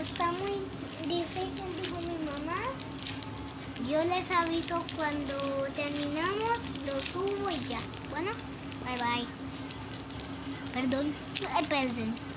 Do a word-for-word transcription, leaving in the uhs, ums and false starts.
está muy difícil, dijo mi mamá. Yo les aviso cuando terminamos, lo subo y ya. Bueno, bye bye. Perdón, espérense.